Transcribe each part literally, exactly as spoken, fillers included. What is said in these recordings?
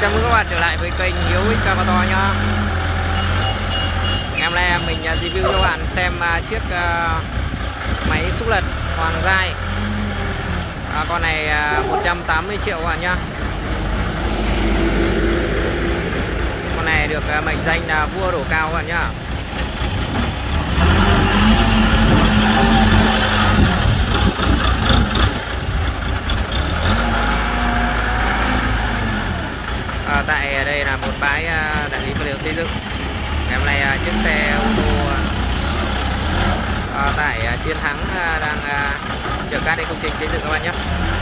Chào mừng các bạn trở lại với kênh Hiếu Excavator nhá. Ngày hôm nay mình review cho các bạn xem chiếc máy xúc lật Hoàng Giai. à, Con này một trăm tám mươi triệu các bạn nhá. Con này được mệnh danh là vua đổ cao các bạn nhá. À, tại đây là một bãi đại lý vật liệu xây dựng. Ngày hôm nay chiếc xe ô tô à, tải Chiến Thắng đang chở cát đến công trình xây dựng các bạn nhé.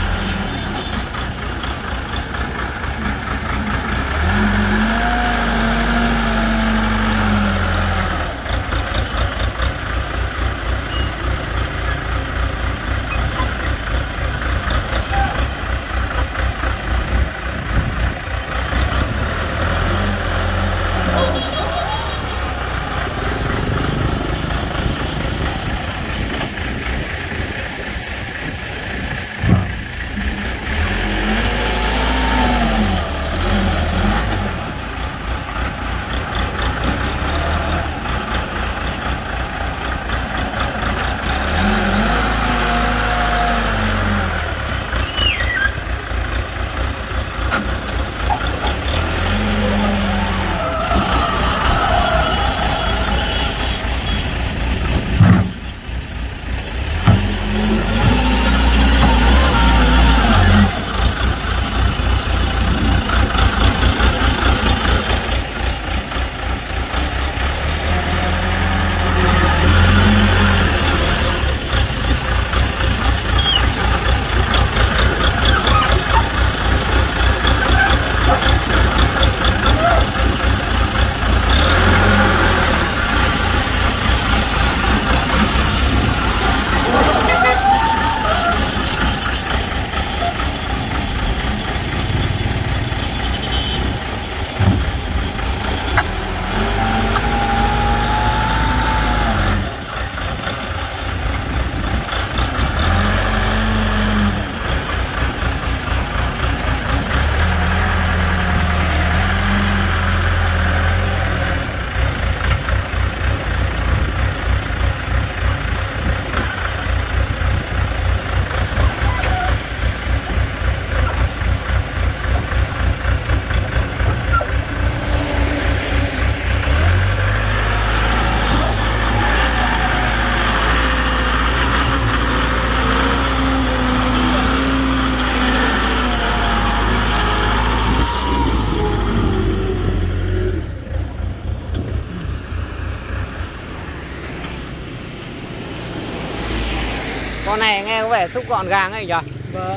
Con này nghe có vẻ xúc gọn gàng ấy nhỉ? Vâng.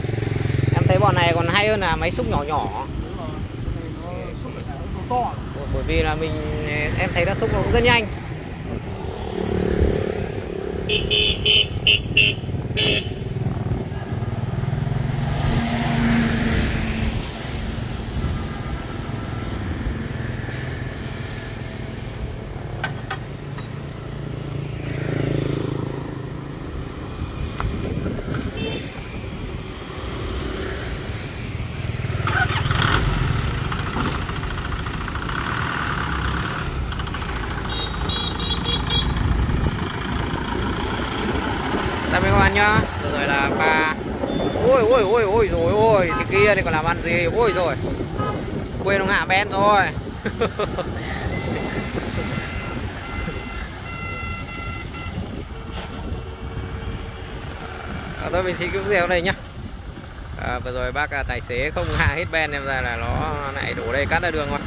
Em thấy bọn này còn hay hơn là máy xúc nhỏ nhỏ. Đúng rồi. Nó xúc lại nó to. Bởi vì là mình em thấy nó xúc nó cũng rất nhanh. Tạm biệt các bạn nhá. Rồi, rồi là pha. Ôi ôi ôi ôi rồi ôi, thì kia thì còn làm ăn gì. Ôi rồi. Quên ông hạ ben rồi. À, thôi mình xin cái video này nhá. À, vừa rồi bác tài xế không hạ hết ben em ra là nó lại đổ đây cắt ra đường rồi.